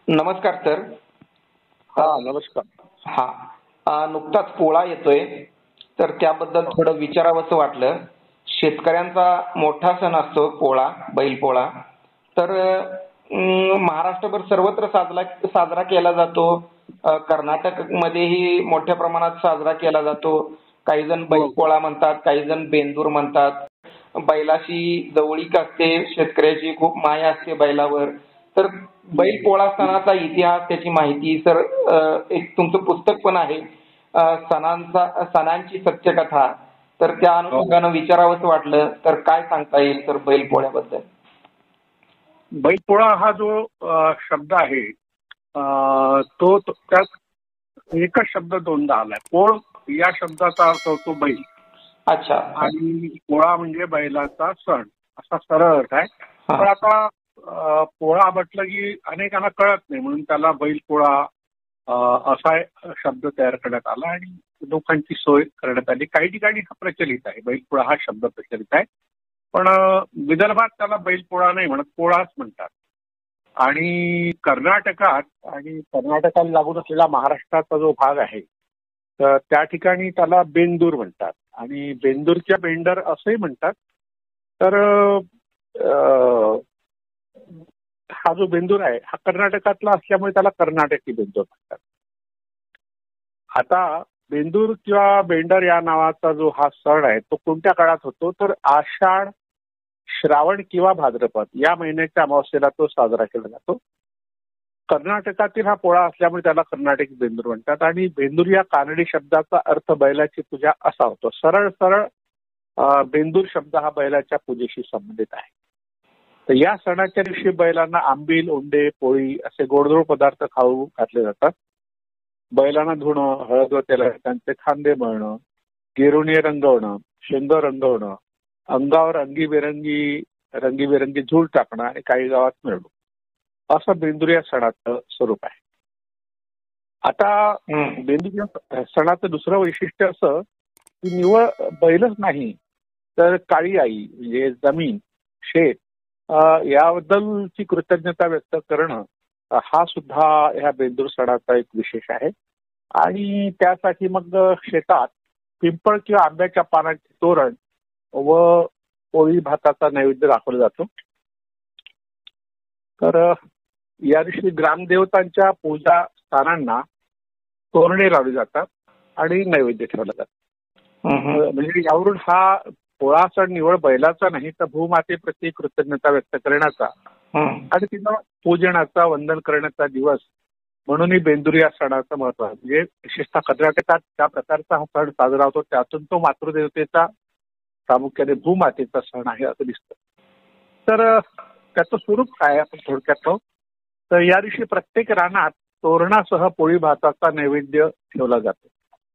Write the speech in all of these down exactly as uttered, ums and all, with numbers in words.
नमस्कार सर. हा नमस्कार. हा अ, नुकताच पोळा येतोय तर त्याबद्दल थोडं विचारावंसं वाटलं. शेतकऱ्यांचा मोठा सण असतो पोळा, बैलपोळा. तर अं, महाराष्ट्रभर सर्वत्र साजरा साजरा केला जातो. अ, कर्नाटकमध्येही मोठ्या प्रमाणात साजरा केला जातो. काही जण बैलपोळा म्हणतात, काही जण बेंदूर म्हणतात. बैलाशी जवळीक असते, शेतकऱ्याची खूप माया असते बैलावर. तर बैलपोळा सणाचा इतिहास, त्याची माहिती सर, अ, एक तुमचं पुस्तक पण आहे, अ, सणांचा सणांची सत्यकथा. तर त्या अनुषंगानं विचारावंसं वाटलं तर काय सांगता येईल तर बैलपोळ्याबद्दल? बैलपोळा हा जो अ, शब्द आहे अ, तो तो- त्यात एकच शब्द दोनदा आलाय. पोळ या शब्दाचा अर्थ होतो बैल अच्छा. आणि पोळा म्हणजे बैलाचा सण असा सरळ अर्थ आहे. हा. पण आता अ, पोळा म्हटलं की अनेकांना कळत नाही म्हणून त्याला बैलपोळा अ, असा शब्द तयार करण्यात आला आणि लोकांची सोय करण्यात आली. काही ठिकाणी हा प्रचलित आहे, बैलपोळा हा शब्द प्रचलित आहे. पण अ, विदर्भात त्याला बैलपोळा नाही म्हणत, पोळाच म्हणतात. आणि कर्नाटकात आणि कर्नाटकाला लागून असलेला महाराष्ट्राचा जो भाग आहे तर त्या ठिकाणी त्याला बेंदूर म्हणतात आणि बेंदूरच्या बेंडर असंही म्हणतात. तर अ, हा जो बेंदूर आहे हा कर्नाटकातला असल्यामुळे त्याला कर्नाटकी बेंदूर म्हणतात. आता बेंदूर किंवा बेंडर या नावाचा जो हा सण आहे तो कोणत्या काळात होतो तर आषाढ, श्रावण किंवा भाद्रपद या महिन्याच्या अमावस्येला तो साजरा केला जातो. कर्नाटकातील हा पोळा असल्यामुळे त्याला कर्नाटकी बेंदूर म्हणतात आणि बेंदूर या कानडी शब्दाचा अर्थ बैलाची पूजा असा होतो. सरळ सरळ अ, बेंदूर शब्द हा बैलाच्या पूजेशी संबंधित आहे. तर या सणाच्या दिवशी बैलांना आंबील, उंडे, पोळी असे गोडधोड पदार्थ खाऊ घातले जातात. बैलांना धुणं, हळद व तेल त्यांचे खांदे मळणं, गिरुणी रंगवणं, शेंग रंगवणं, अंगावर रंगीबेरंगी रंगीबेरंगी झूल टाकणं आणि काही गावात मिळवणं असं बेंदूर या सणाचं स्वरूप आहे. आता हम्म. बेंदूर या सणाचं दुसरं वैशिष्ट्य असं की निवळ बैलच नाही तर काळी आई म्हणजे जमीन, शेत अ, याबद्दलची कृतज्ञता व्यक्त करणं अ, हा सुद्धा ह्या बेंदूर सणाचा एक विशेष आहे. आणि त्यासाठी मग शेतात पिंपळ किंवा आंब्याच्या पानाचे तोरण व पोळी भाताचा नैवेद्य दाखवला जातो. तर अ, या दिवशी ग्रामदेवतांच्या पूजा स्थानांना तोरणे लावली जातात आणि नैवेद्य ठेवला जातो. हम्म. म्हणजे यावरून हा पोळा सण निवळ बैलाचा नाही तर भूमातेप्रती कृतज्ञता व्यक्त करण्याचा हम्म. आणि तिला पूजनाचा, वंदन करण्याचा दिवस म्हणूनही बेंदूर या सणाचं महत्व आहे. म्हणजे विशेषतः कर्नाटकात ज्या प्रकारचा हा सण साजरा होतो त्यातून तो मातृदेवतेचा, प्रामुख्याने भूमातेचा सण आहे असं दिसतं. तर अ, त्याचं स्वरूप काय आपण थोडक्यात पाहू. तर या दिवशी प्रत्येक रानात तोरणासह पोळी भाताचा नैवेद्य ठेवला जातो.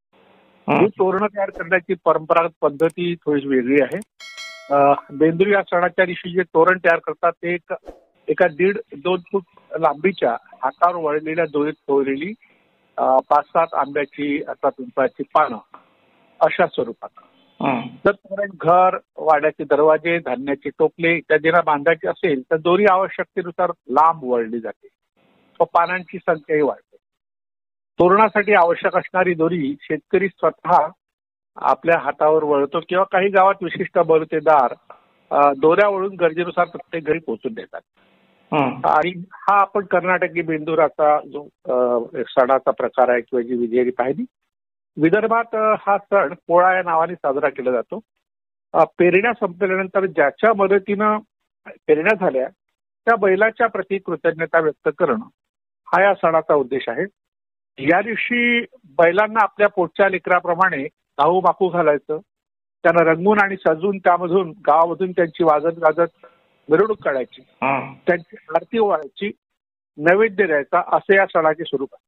ही तोरणं तयार करण्याची परंपरागत पद्धती थोडी वेगळी आहे. अ, बेंदूर या सणाच्या दिवशी जे तोरण तयार करतात ते एक एका दीड दोन फूट लांबीच्या हातावर वळलेल्या दोरीत तोरलेली अ, पाच सात आंब्याची अथवा पिंपळाची पानं अशा स्वरूपात. हम्म. जर तोरण घर, वाड्याचे दरवाजे, धान्याचे टोपले इत्यादींना बांधायचे असेल तर दोरी आवश्यकतेनुसार लांब वळली जाते व पानांची संख्याही वाढते. तोरणासाठी आवश्यक असणारी दोरी शेतकरी स्वतः आपल्या हातावर वळतो किंवा काही गावात विशिष्ट बलुतेदार अ, दोऱ्या वळून गरजेनुसार प्रत्येक घरी पोहोचून देतात. हम्म. आणि हा आपण कर्नाटकी बेंदुराचा जो अ, सणाचा प्रकार आहे किंवा जी विजयी पाहिली. विदर्भात अ, हा सण पोळा या नावाने साजरा केला जातो. अ, पेरण्या संपल्यानंतर ज्याच्या मदतीनं पेरण्या झाल्या त्या बैलाच्या प्रती कृतज्ञता व्यक्त करणं हा या सणाचा उद्देश आहे. या दिवशी बैलांना आपल्या पोटच्या लेकराप्रमाणे धाऊ बाकू घालायचं, त्यांना रंगून आणि सजून त्यामधून गावामधून त्यांची वाजत गाजत मिरवणूक काढायची, हम्म. त्यांची आरती ओवाळायची, नैवेद्य द्यायचा असे या सणाचे स्वरूप आहे.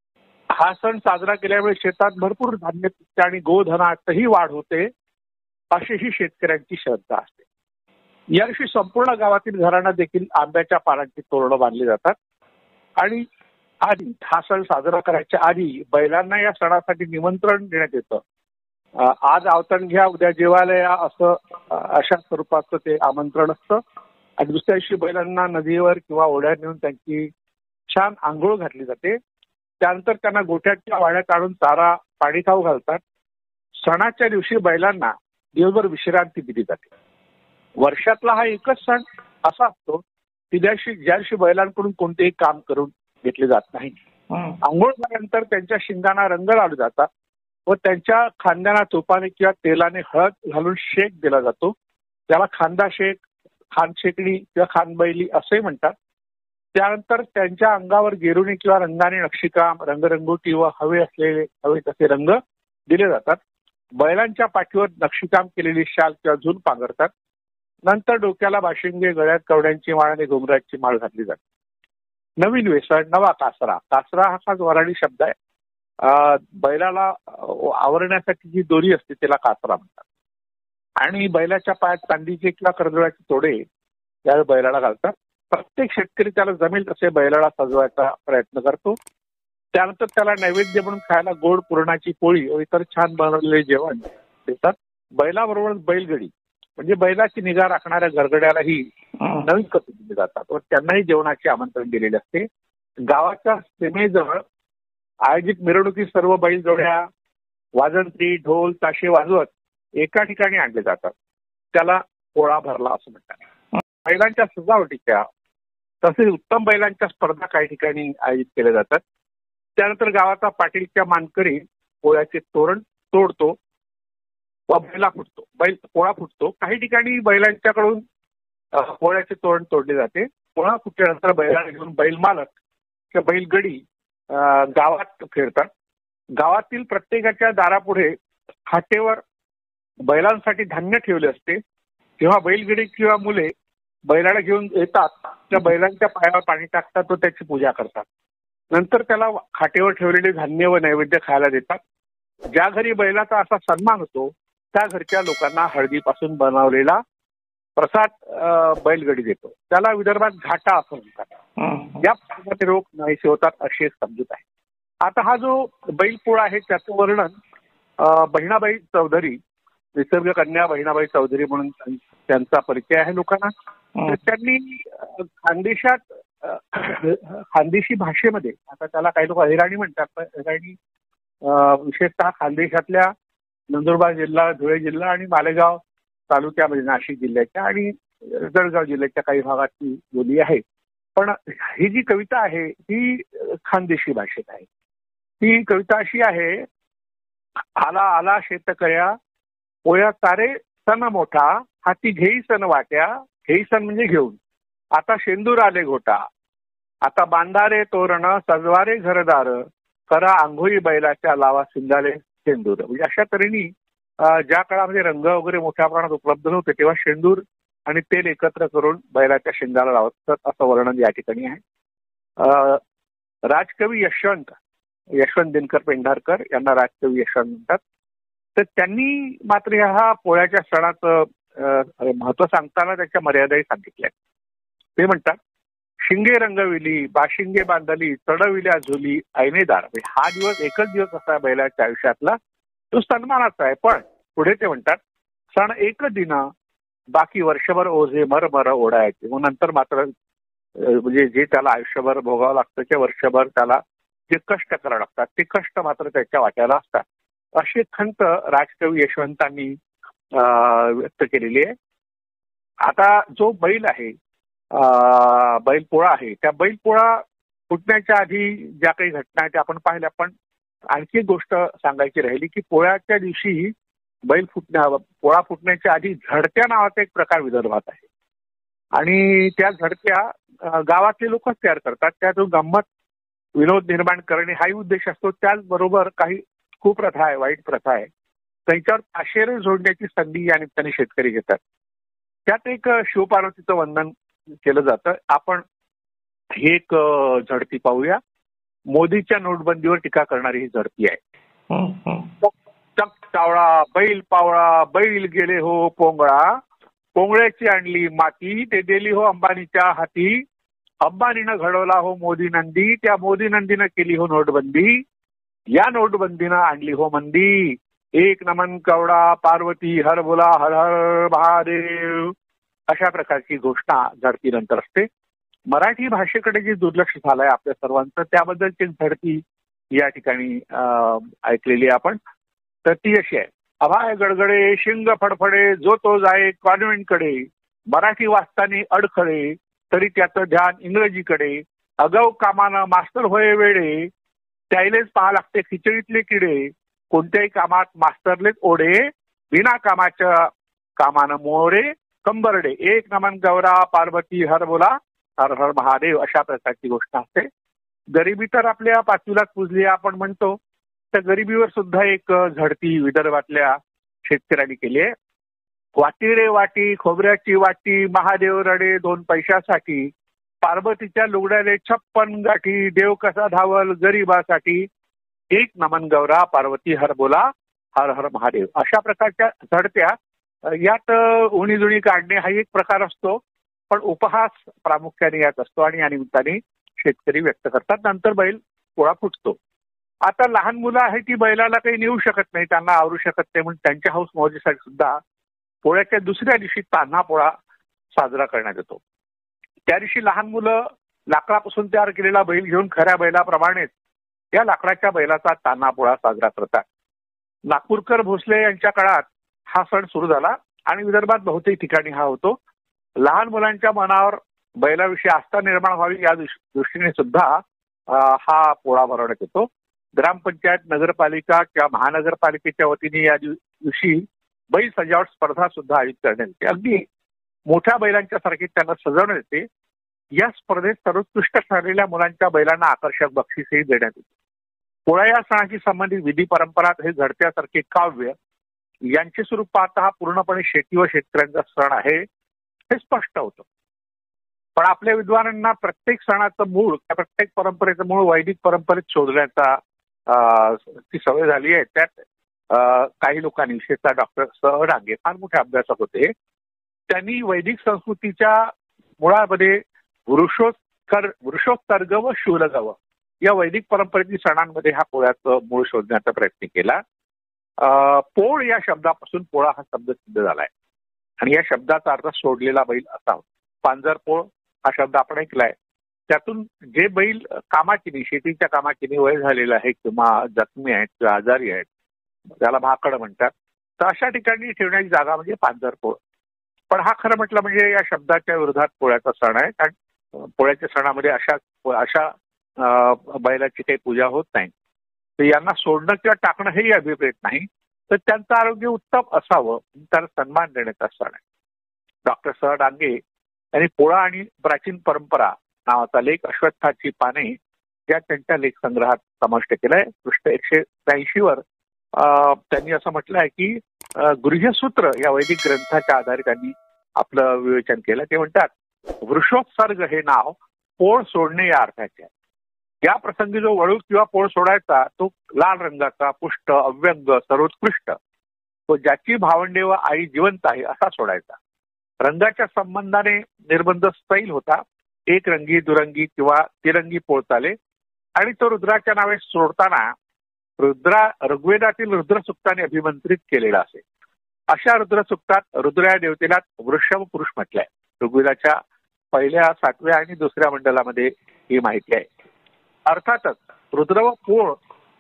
हा सण साजरा केल्यामुळे शेतात भरपूर धान्य पिकते आणि गोधनातही वाढ होते अशी ही शेतकऱ्यांची श्रद्धा असते. या दिवशी संपूर्ण गावातील घरांना देखील आंब्याच्या पानांची तोरणं बांधली जातात आणि आधी हा सण साजरा करायच्या आधी बैलांना या सणासाठी निमंत्रण देण्यात येतं. अ, आज आवतण घ्या, उद्या जेवायला या असं अ, अशा स्वरूपाचं ते आमंत्रण असतं आणि दुसऱ्या दिवशी बैलांना नदीवर किंवा ओढ्यात नेऊन त्यांची छान आंघोळ घातली जाते. त्यानंतर त्यांना गोठ्याच्या वाड्यात आणून चारा पाणी खाऊ घालतात. सणाच्या दिवशी बैलांना दिवसभर विश्रांती दिली जाते. वर्षातला हा एकच सण असा असतो की ज्या दिवशी ज्या दिवशी बैलांकडून कोणतेही काम करून घेतले जात नाही. आंघोळ झाल्यानंतर त्यांच्या शिंगांना रंग लावले जातात व त्यांच्या खांद्यांना तुपाने किंवा तेलाने हळद घालून शेक दिला जातो. त्याला खांदा शेक, खानशेकडी किंवा खानबैली असे म्हणतात. त्यानंतर त्यांच्या अंगावर गेरुणी किंवा रंगाने नक्षीकाम, रंगरंगोटी व हवे असलेले हवे तसे रंग दिले जातात. बैलांच्या पाठीवर नक्षीकाम केलेली शाल किंवा झूल पांघरतात. नंतर डोक्याला बाशिंगे, गळ्यात कवड्यांची माळ आणि घुंगराची माळ घातली जाते. नवीन वेसळ, नवा कासरा. कासरा हा खास वऱ्हाडी शब्द आहे. बैलाला आवरण्यासाठी जी दोरी असते त्याला कासरा म्हणतात. आणि बैलाच्या पायात चांदीचे किंवा कर्दळाचे तोडे या बैलाला घालतात. प्रत्येक शेतकरी त्याला जमेल तसे बैलाला सजवायचा प्रयत्न करतो. त्यानंतर त्याला नैवेद्य म्हणून खायला गोड पुरणाची पोळी व इतर छान बनवलेले जेवण देतात. बैलाबरोबर बैलगडी म्हणजे बैलाची निगा राखणाऱ्या गरगड्यालाही नवीन कपडे दिले जातात व त्यांनाही जेवणाचे आमंत्रण दिलेले असते. गावाच्या सीमेजवळ आयोजित मिरवणुकीत सर्व बैलजोड्या वाजंत्री, ढोल, ताशे वाजवत एका ठिकाणी आणले जातात. त्याला पोळा भरला असं म्हणतात. बैलांच्या सजावटीच्या तसेच उत्तम बैलांच्या स्पर्धा काही ठिकाणी आयोजित केल्या जातात. त्यानंतर गावाचा पाटील किंवा मानकरी पोळ्याचे तोरण तोडतो व बैला फुटतो बैल पोळा फुटतो. काही ठिकाणी बैलांच्याकडून पोळ्याचे तोरण तोडले जाते. पोळा फुटल्यानंतर बैलाला घेऊन बैल मालक किंवा बैलगडी गावात फिरतात. गावातील प्रत्येकाच्या दारापुढे खाटेवर बैलांसाठी धान्य ठेवले असते. तेव्हा बैलगडी किंवा मुले बैलाला घेऊन येतात, त्या बैलांच्या पायावर पाणी टाकतात व त्याची पूजा करतात. नंतर त्याला खाटेवर ठेवलेले धान्य व नैवेद्य खायला देतात. ज्या घरी बैलाचा असा सन्मान होतो त्या घरच्या लोकांना हळदीपासून बनवलेला प्रसाद बैलगडी देतो. त्याला विदर्भात घाटा असं म्हणतात. या प्रकारचे रोग नाहीसे होतात अशी एक समजूत आहे. आता हा जो बैलपोळा आहे त्याचं वर्णन बहिणाबाई चौधरी, निसर्ग कन्या बहिणाबाई चौधरी म्हणून त्यांचा परिचय आहे लोकांना. तर त्यांनी खानदेशात खानदेशी भाषेमध्ये, आता त्याला काही लोक अहिराणी म्हणतात, पण अहिराणी विशेषतः खानदेशातल्या नंदुरबार जिल्हा, धुळे जिल्हा आणि मालेगाव तालुक्यामध्ये नाशिक जिल्ह्याच्या आणि जळगाव जिल्ह्याच्या काही भागातली बोली आहे. पण ही जी कविता आहे ही खानदेशी भाषेत आहे. ती कविता अशी आहे, आला आला शेतकऱ्या पोया सारे सण मोठा, हाती घेई सण वाट्या, घेई सण म्हणजे घेऊन, आता शेंदूर आले घोटा, आता बांधारे तोरण सजवारे घरदार, करा आंघोळी बैलाच्या लावा सिंगाले शेंदूर. म्हणजे अशा तऱ्हेने ज्या काळामध्ये रंग वगैरे मोठ्या प्रमाणात उपलब्ध नव्हते तेव्हा शेंदूर आणि तेल एकत्र करून बैलाच्या शेंगाला लावत असं वर्णन या ठिकाणी आहे. राजकवी यशवंत यशवंत दिनकर पेंढारकर यांना राजकवी यशवंत म्हणतात. तर त्यांनी मात्र हा पोळ्याच्या सणाचं महत्व सांगताना त्याच्या मर्यादाही सांगितल्या. ते म्हणतात, शिंगे रंगविली, बाशिंगे बांधली, चढविल्या झुली ऐनेदार. हा दिवस एकच दिवस असा बैलाच्या आयुष्यातला तो सन्मानाचा आहे. पण पुढे ते म्हणतात, सण एक दिन बाकी वर्षभर ओझे मर मर ओढायचे. मग नंतर मात्र म्हणजे जे त्याला आयुष्यभर भोगावं लागतं ते वर्षभर त्याला जे कष्ट करावं लागतात ते कष्ट मात्र त्याच्या वाट्याला असतात. अशी खंत राजकवी यशवंतांनी व्यक्त केलेली आहे. आता जो बैल आहे, बैलपोळा आहे, त्या बैलपोळा फुटण्याच्या आधी ज्या काही घटना आहेत त्या आपण पाहिल्या. पण आणखी एक गोष्ट सांगायची राहिली की पोळ्याच्या दिवशी बैल फुटण्या पोळा फुटण्याच्या आधी झडत्या नावाचा एक प्रकार विदर्भात आहे आणि त्या झडत्या गावातले लोकच तयार करतात. त्यातून गंमत विनोद निर्माण करणे हाही उद्देश असतो. त्याचबरोबर काही कुप्रथा आहे, वाईट प्रथा आहे, त्यांच्यावर ताशेरे जोडण्याची संधी या निमित्ताने शेतकरी घेतात. त्यात एक शिवपार्वतीचं वंदन केलं जातं. आपण ही एक झडती पाहूया. मोदीच्या नोटबंदीवर टीका करणारी ही झडती आहे. चक चावळा बैल पावळा, बैल गेले हो पोंगळा, पोंगळ्याची आणली माती, ते दिली हो अंबानीच्या हाती, अंबानीनं घडवला हो मोदी नंदी, त्या मोदी नंदीनं केली हो नोटबंदी, या नोटबंदीनं आणली हो मंदी, एक नमन कवडा पार्वती हर बोला हर हर महादेव. अशा प्रकारची घोषणा झडतीनंतर असते. मराठी भाषेकडे जे दुर्लक्ष झालंय आपल्या सर्वांचं त्याबद्दलची झडती या ठिकाणी ऐकलेली आपण. तर ती अशी आहे, अभाय गडगडे शिंग फडफडे जो तो जाय कॉन्व्हेंटकडे, मराठी वाचताना अडखळे तरी त्याचं ध्यान इंग्रजीकडे, अगाऊ कामानं मास्तर होय वेडे, त्याइलेच पाहा लागते खिचडीतले किडे, कोणत्याही कामात मास्तरलेच ओढे, बिना कामाच्या कामानं मोरे कंबरडे, एक नमन गौरा पार्वती हर बोला हर हर महादेव, अशा प्रकारची गोष्ट असते. गरिबी तर आपल्या पाचवीलाच पुजली आपण म्हणतो, त्या गरिबीवर सुद्धा एक झडती विदर्भातल्या शेतकऱ्यांनी केली आहे. वाटी रे वाटी खोबऱ्याची वाटी, महादेव रडे दोन पैशासाठी, पार्वतीच्या लुगड्याले छप्पन गाठी, देव कसा धावल गरिबासाठी, एक नमन गौरा पार्वती हर बोला हर हर महादेव. अशा प्रकारच्या झडत्या यात उणी जुणी काढणे हा एक प्रकार असतो, पण उपहास प्रामुख्याने यात असतो आणि या निमित्ताने शेतकरी व्यक्त करतात. नंतर बैल पोळा फुटतो. आता लहान मुलं आहेत ती बैलाला काही नेऊ शकत नाही, त्यांना आवरू शकत नाही, म्हणून त्यांच्या हौस मौजीसाठी सुद्धा पोळ्याच्या दुसऱ्या दिवशी तान्हा पोळा साजरा करण्यात येतो. त्या दिवशी लहान मुलं लाकडापासून तयार केलेला बैल घेऊन खऱ्या बैलाप्रमाणेच या लाकडाच्या बैलाचा तान्हा पोळा साजरा करतात. नागपूरकर भोसले यांच्या काळात हा सण सुरू झाला आणि विदर्भात बहुतेक ठिकाणी हा होतो. लहान मुलांच्या मनावर बैलाविषयी आस्था निर्माण व्हावी या दृष्टीने सुद्धा हा पोळा भरवण्यात येतो. ग्रामपंचायत, नगरपालिका किंवा महानगरपालिकेच्या वतीने या दिवशी बैल सजावट स्पर्धा सुद्धा आयोजित करण्यात येते. अगदी मोठ्या बैलांच्या सारखी त्यांना सजवण्यात येते. या स्पर्धेत सर्वोत्कृष्ट ठरलेल्या मुलांच्या बैलांना आकर्षक बक्षीसही देण्यात येते. पोळा या सणाशी संबंधित विधी परंपरा हे झडत्यासारखे काव्य यांचे स्वरूप पाहता हा पूर्णपणे शेती व शेतकऱ्यांचा सण आहे हे स्पष्ट होतं. पण आपल्या विद्वानांना प्रत्येक सणाचं मूळ, त्या प्रत्येक परंपरेचं मूळ वैदिक परंपरेत शोधण्याचा ती सवय झाली आहे. त्यात काही लोकांनी, विशेषतः डॉक्टर स डांगे फार मोठे अभ्यासक होते, त्यांनी वैदिक संस्कृतीच्या मुळामध्ये वृषोत्कर वृषोत्तर्ग व शूलगव या वैदिक परंपरेतील सणांमध्ये हा पोळ्याचं मूळ शोधण्याचा प्रयत्न केला. पोळ या शब्दापासून पोळा हा शब्द सिद्ध झालाय आणि या शब्दाचा अर्थ सोडलेला बैल असा होता. पांजरपोळ हा शब्द आपण ऐकलाय. त्यातून जे बैल कामाकिनी, शेतीच्या कामाकिनी वय झालेला आहे किंवा जखमी आहेत किंवा आजारी आहेत, त्याला भाकड म्हणतात, तर अशा ठिकाणी ठेवण्याची जागा म्हणजे पांजरपोळ. पण हा खरं म्हटलं म्हणजे या शब्दाच्या विरोधात पोळ्याचा सण आहे, कारण पोळ्याच्या सणामध्ये अशा अशा बैलाची काही पूजा होत नाही. तर यांना सोडणं किंवा टाकणं हेही अभिप्रेत नाही, तर त्यांचं आरोग्य उत्तम असावं त्याला सन्मान देण्याचा सण आहे. डॉक्टर स डांगे यांनी पोळा आणि प्राचीन परंपरा नावाचा लेख अश्वत्थाची पाने या त्यांच्या लेख संग्रहात समाविष्ट केलाय. पृष्ठ एकशे त्र्याऐंशी वर त्यांनी असं म्हटलं आहे की गृह्यसूत्र या वैदिक ग्रंथाच्या आधारे त्यांनी आपलं विवेचन केलं. ते म्हणतात, वृषोत्सर्ग हे नाव पोळ सोडणे या अर्थाचे आहे. या प्रसंगी जो वळू किंवा पोळ सोडायचा तो लाल रंगाचा, पुष्ट, अव्यंग, सर्वोत्कृष्ट, तो ज्याची भावंडे व आई जिवंत आहे असा सोडायचा. रंगाच्या संबंधाने निर्बंध स्थैल होता. एक रंगी, दुरंगी किंवा तिरंगी पोळ चाले आणि तो रुद्राच्या नावे सोडताना रुद्रा ऋग्वेदातील रुद्रसुक्ताने अभिमंत्रित केलेला असे. अशा रुद्रसुक्तात रुद्र या देवतेला वृषभ पुरुष म्हटलंय. ऋग्वेदाच्या पहिल्या, सातव्या आणि दुसऱ्या मंडलामध्ये ही माहिती आहे. अर्थातच रुद्र व पोळ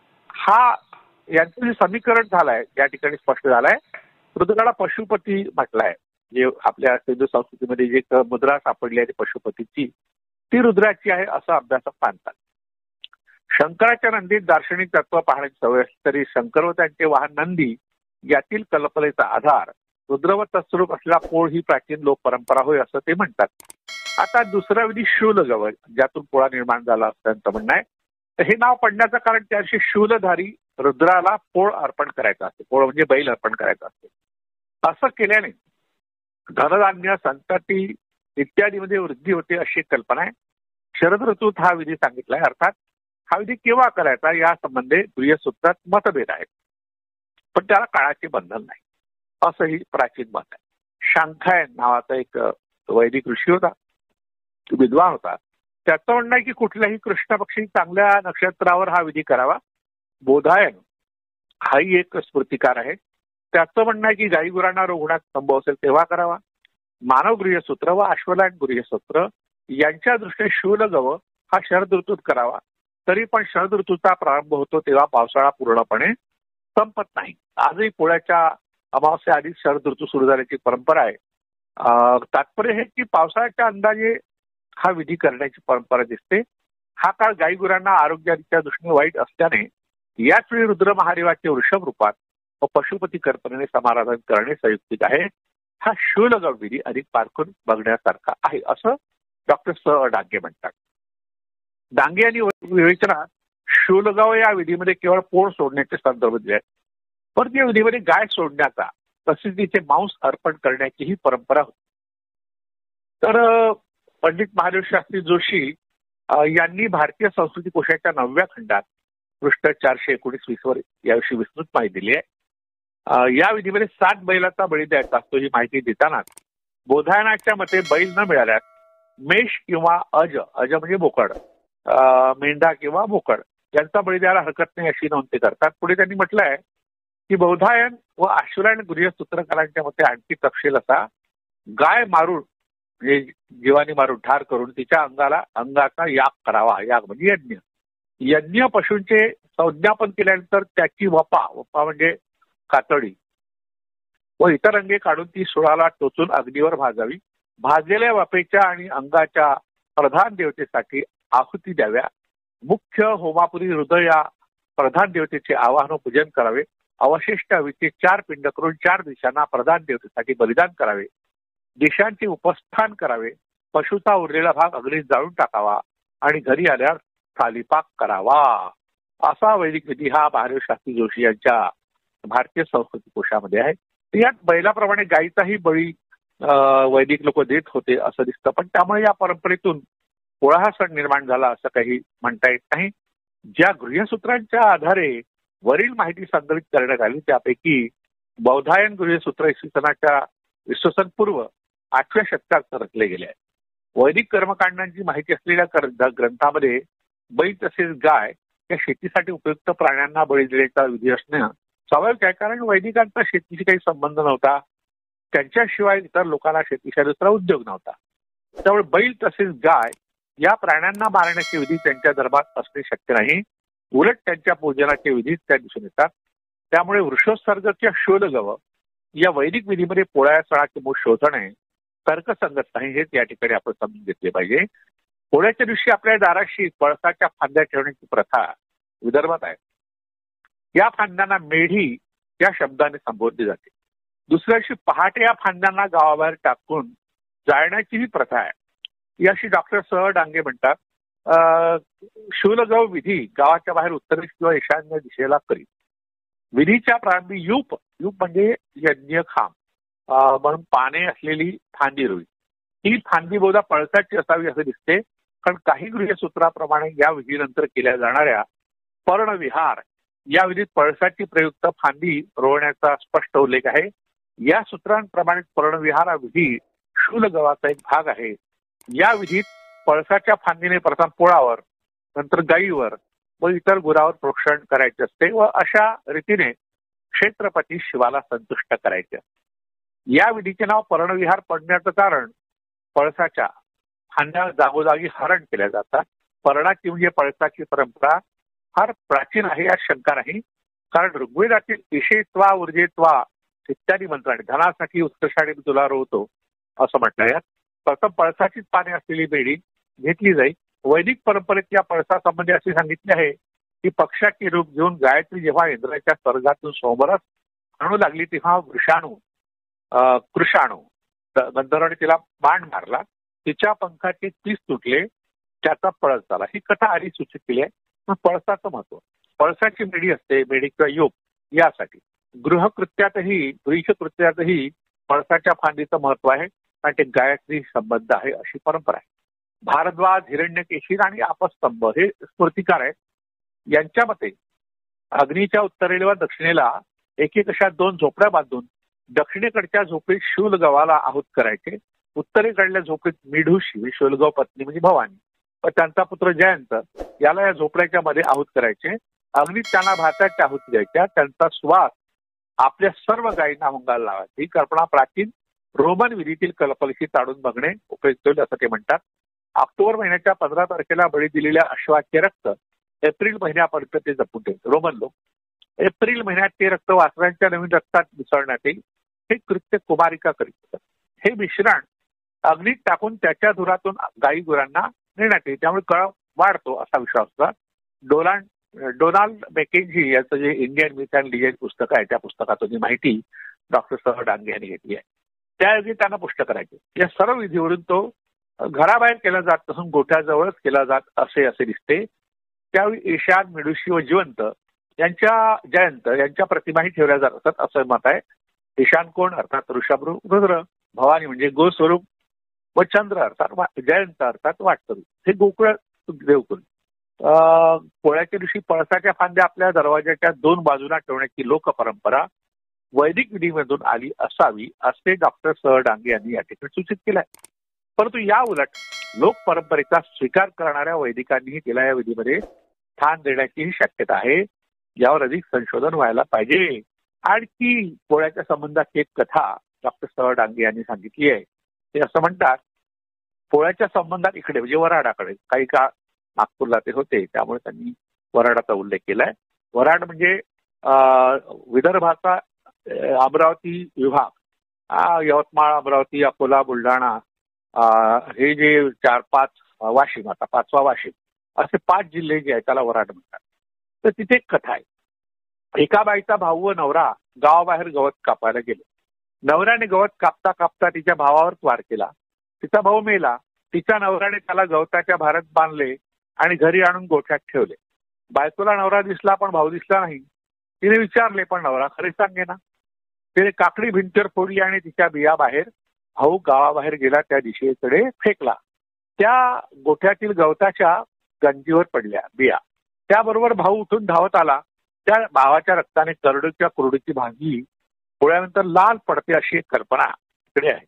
हा यांचं जे समीकरण झालंय या ठिकाणी स्पष्ट झालंय. रुद्राला पशुपती म्हटलंय. जे आपल्या सिंधू संस्कृतीमध्ये जे मुद्रा सापडली आहे पशुपतीची, ती रुद्राची आहे असं अभ्यासक मानतात. शंकराच्या नंदीत दार्शनिक तत्व पाहण्याची सवय असली तरी शंकर व त्यांचे वाहन नंदी यातील कल्पनेचा आधार रुद्र व तत्स्वरूप असलेला पोळ ही प्राचीन लोक परंपरा होय असं ते म्हणतात. आता दुसरा विधी शूलगव, ज्यातून पोळा निर्माण झाला असं त्यांचं म्हणणं आहे. तर हे नाव पडण्याचं कारण त्या दिवशी शूलधारी रुद्राला पोळ अर्पण करायचं असते. पोळ म्हणजे बैल अर्पण करायचं असते. असं केल्याने धनधान्य, संतती इत्यादीमध्ये वृद्धी होते अशी कल्पना आहे. शरद ऋतूत हा विधी सांगितलाय. अर्थात हा विधी केव्हा करायचा या संबंधी गृह्यसूत्रात मतभेद आहेत, पण त्याला काळाचे बंधन नाही असंही प्राचीन मत आहे. शांखायन नावाचा एक वैदिक ऋषी होता, विद्वान होता. त्याचं म्हणणं आहे की कुठल्याही कृष्ण पक्षी चांगल्या नक्षत्रावर हा विधी करावा. बोधायन हाही एक स्मृतिकार आहे. त्याचं म्हणणं आहे की गाई गुरांना रोग होण्यास संभव असेल तेव्हा करावा. मानव गृह्यसूत्र व अश्वलायन गृह्यसूत्र यांच्या दृष्टीने शूलगव हा शरद ऋतूत करावा. तरी पण शरद ऋतूचा प्रारंभ होतो तेव्हा पावसाळा पूर्णपणे संपत नाही. आजही पोळ्याच्या अमावस्या आधीच शरद ऋतू सुरू झाल्याची परंपरा आहे. तात्पर्य हे की पावसाळ्याच्या अंदाजे हा विधी करण्याची परंपरा दिसते. हा काळ गाईगुरांना आरोग्याच्या दृष्टीने वाईट असल्याने याच वेळी रुद्र महादेवाचे वृषभ रूपात व पशुपती कल्पनेने समाराधन करणे संयुक्तिक आहे. हा शूलगव विधी अधिक पारखून बघण्यासारखा आहे असं डॉक्टर स डांगे म्हणतात. डांगे यांनी विवेचनात शूलगव या विधीमध्ये केवळ पोळ सोडण्याचे संदर्भ दिले आहेत. पण या विधीमध्ये गाय सोडण्याचा तसेच तिचे मांस अर्पण करण्याची ही परंपरा होती. तर पंडित महादेव शास्त्री जोशी यांनी भारतीय संस्कृती कोशाच्या नवव्या खंडात पृष्ठ चारशे एकोणीस वीस वर याविषयी विस्तृत माहिती दिली आहे. या विधीमध्ये सात बैलाचा बळी द्यायचा असतो ही माहिती देताना बोधायनाच्या मते बैल न मिळाल्यास मेष किंवा अज अज म्हणजे बोकड, मेंढा किंवा बोकड यांचा बळी द्यायला हरकत नाही अशी नोंद ते करतात. पुढे त्यांनी म्हटलं आहे की बौधायन व आश्वरायण गृहसूत्रकारांच्या मते आणखी तपशील असा गाय मारून म्हणजे जीवानी मारून ठार करून तिच्या अंगाला अंगाचा याग करावा. याग म्हणजे यज्ञ. यज्ञ पशूंचे संज्ञापन केल्यानंतर त्याची वपा वपा म्हणजे कातडी व इतर अंगे काढून ती सुळाला टोचून अग्नीवर भाजावी. भाजलेल्या वपेच्या आणि अंगाच्या प्रधान देवतेसाठी आहुती द्याव्या. मुख्य होमापुरी हृदय या प्रधान देवतेचे आवाहन पूजन करावे. अवशिष्ट हवीचे चार पिंड करून चार दिशांना प्रधान देवतेसाठी बलिदान करावे. दिशांचे उपस्थान करावे. पशुचा उरलेला भाग अग्नीत जाळून टाकावा आणि घरी आल्यावर थालीपाक करावा. असा वैदिक विधी हा महादेव शास्त्री जोशी यांच्या भारतीय संस्कृती कोशामध्ये आहे. यात बैलाप्रमाणे गायीचाही बळी वैदिक लोक देत होते असं दिसतं. पण त्यामुळे या परंपरेतून पोळा हा सण निर्माण झाला असं काही म्हणता येत नाही. ज्या गृहसूत्रांच्या आधारे वरील माहिती संकलित करण्यात आली त्यापैकी बौधायन गृहसूत्र इसवी सनाच्या इसवी सन पूर्व आठव्या शतकात रचले गेले आहे. वैदिक कर्मकांडांची माहिती असलेल्या ग्रंथामध्ये बैल तसेच गाय या शेतीसाठी उपयुक्त प्राण्यांना बळी देण्याचा विधी असणं स्वाभाविक आहे. कारण वैदिकांचा शेतीशी काही संबंध नव्हता. त्यांच्याशिवाय इतर लोकांना शेतीशी दुसरा उद्योग नव्हता. त्यामुळे बैल तसेच गाय या प्राण्यांना मारण्याचे विधी त्यांच्या दरबारात असणे शक्य नाही. उलट त्यांच्या पूजनाचे विधी त्या दिसून येतात. त्यामुळे वृषोत्सर्ग किंवा शूलगव या वैदिक विधीमध्ये पोळ्या सणाचे मूळ शोधणे तर्कसंगत नाही हेच या ठिकाणी आपण समजून घेतले पाहिजे. पोळ्याच्या दिवशी आपल्या दाराशी पळसाच्या फांद्या ठेवण्याची प्रथा विदर्भात आहे. या फांद्यांना मेढी या शब्दाने संबोधली जाते. दुसऱ्या दिवशी पहाटे या फांद्यांना गावाबाहेर टाकून जाळण्याची ही प्रथा आहे. याशी डॉक्टर स डांगे म्हणतात शूलगव विधी गावाच्या बाहेर उत्तरेस किंवा ईशान्य दिशेला करीत. विधीच्या प्रारंभी युप युप म्हणजे यज्ञखांब म्हणून पाने असलेली फांदी रोई. ही फांदी बहुधा पळसाची असावी असे दिसते. कारण काही गृहसूत्राप्रमाणे या विधीनंतर केल्या जाणाऱ्या पर्णविहार या विधीत पळसाची प्रयुक्त फांदी रोवण्याचा स्पष्ट उल्लेख आहे. या सूत्रांप्रमाणे पर्णविहार हा विधी शूलगवाचा एक भाग आहे. या विधीत पळसाच्या फांदीने प्रथम पोळावर नंतर गायीवर व इतर गुरावर प्रोक्षण करायचे असते व अशा रीतीने क्षेत्रपती शिवाला संतुष्ट करायचे. या विधीचे नाव पर्णविहार पडण्याचं कारण पळसाच्या फांद्या जागोजागी हरण केल्या जातात. पर्णाची म्हणजे पळसाची परंपरा फार प्राचीन आहे यात शंका नाही. कारण ऋग्वेदातील ईशेत्वा ऊर्जेत्वा इत्यादी मंत्राने धनासाठी उत्कर्षाने तुला रोवतो असं म्हटलं. यात प्रथम पळसाचीच पाने असलेली बेडी घेतली जाईल. वैदिक परंपरेत या पळसासंबंधी असे सांगितले आहे की पक्षाची रूप घेऊन गायत्री जेव्हा इंद्राच्या स्वर्गातून सोमरस आणू लागली तेव्हा वृषाणू कृषाणू गंधर्वाने तिला बाण मारला. तिच्या पंखाचे तीस तुटले त्याचा पळस झाला. ही कथा आधी सूचित केली आहे. पण पळसाचं महत्व पळसाची मेढी असते मेढी किंवा योग यासाठी गृहकृत्यातही गृहकृत्यातही पळसाच्या फांदीचं महत्व आहे आणि ते गायत्री संबंध आहे अशी परंपरा आहे. भारद्वाज हिरण्यकेशी आणि आपस्तंभ हे स्मृतिकार आहेत. यांच्या मते अग्नीच्या उत्तरेला व दक्षिणेला एक एक अशा दोन झोपड्या बांधून दक्षिणेकडच्या झोपडीत शूलगवाला आहुत करायचे. उत्तरेकडल्या झोपडीत मिढूशी शूलगव पत्नी म्हणजे भवानी व त्यांचा पुत्र जयंत याला या झोपड्याच्या मध्ये आहुत करायचे. अग्नीत त्यांना भाताच्या आहुती द्यायच्या. त्यांचा श्वास आपल्या सर्व गायींना मुंगाला लावायची. ही कल्पना प्राचीन रोमन विधीतील कल्पनेशी ताडून बघणे उपयुक्त होईल असं ते म्हणतात. ऑक्टोबर महिन्याच्या पंधरा तारखेला बळी दिलेल्या अश्वाचे रक्त एप्रिल महिन्यापर्यंत ते जपून ठेवते रोमन लोक. एप्रिल महिन्यात ते रक्त वासरांच्या नवीन रक्तात मिसळण्यात येईल हे कृत्य कुमारिका करीत होतं. हे मिश्रण अग्नीत टाकून त्याच्या धुरातून गाई गुरांना नेण्यात येईल, त्यामुळे कळप वाढतो असा विश्वास होता. डोलांड डोनाल्ड मेकेंजी याचं जे इंडियन मिथ अँड लिजेंड पुस्तक आहे त्या पुस्तकातून ही माहिती डॉक्टर सह डांगे यांनी घेतली आहे. त्याऐवजी त्यांना पुष्ट करायचे. या सर्व विधीवरून तो घराबाहेर केला जात नसून गोठ्याजवळच केला जात असे असे दिसते. त्यावेळी ईशान, मेडुशी व जिवंत यांच्या जयंत यांच्या प्रतिमाही ठेवल्या जात असतात असं मत आहे. ईशान कोण अर्थात ऋषभ रुद्र, भवानी म्हणजे गोस्वरूप व चंद्र अर्थात जयंत अर्थात वाटस्वरूप हे गोकुळ देवकुल. पोळ्याच्या दिवशी पळसाच्या फांद्या आपल्या दरवाजाच्या दोन बाजूला ठेवण्याची लोक परंपरा वैदिक विधीमधून आली असावी असे डॉक्टर सह डांगे यांनी या ठिकाणी सूचित केलं आहे. परंतु या उलट लोक परंपरेचा स्वीकार करणाऱ्या वैदिकांनीही तिला या विधीमध्ये स्थान देण्याचीही शक्यता आहे. यावर अधिक संशोधन व्हायला पाहिजे. आणखी पोळ्याच्या संबंधात एक कथा डॉक्टर सह डांगे यांनी सांगितली आहे. ते असं म्हणतात, पोळ्याच्या संबंधात इकडे म्हणजे वराडाकडे काही काळ नागपूरला ते होते त्यामुळे त्यांनी वराडाचा उल्लेख केलाय. वराड म्हणजे विदर्भाचा अमरावती विभाग, यवतमाळ, अमरावती, अकोला, बुलढाणा हे जे चार पाच, वाशिम आता पाचवा वाशिम, असे पाच जिल्हे जे आहेत त्याला वराड म्हणतात. तर तिथे एक कथा आहे. एका बाईचा भाऊ व नवरा गावाबाहेर गवत कापायला गेले. नवऱ्याने गवत कापता कापता तिच्या भावावर वार केला. तिचा भाऊ मेला. तिच्या नवऱ्याने त्याला गवताच्या भारात बांधले आणि घरी आणून गोठ्यात ठेवले. बायकोला नवरा दिसला पण भाऊ दिसला नाही. तिने विचारले पण नवरा खरे सांगे ना. तिने काकडी भिंतीवर फोडली आणि तिच्या बिया बाहेर भाऊ गावाबाहेर गेला त्या दिशेकडे फेकला. त्या गोठ्यातील गवताच्या गंजीवर पडल्या बिया. त्याबरोबर भाऊ उठून धावत आला. त्या भावाच्या रक्ताने करडूच्या कुरडूची भाजी पोळ्यानंतर लाल पडते अशी एक कल्पना इकडे आहे.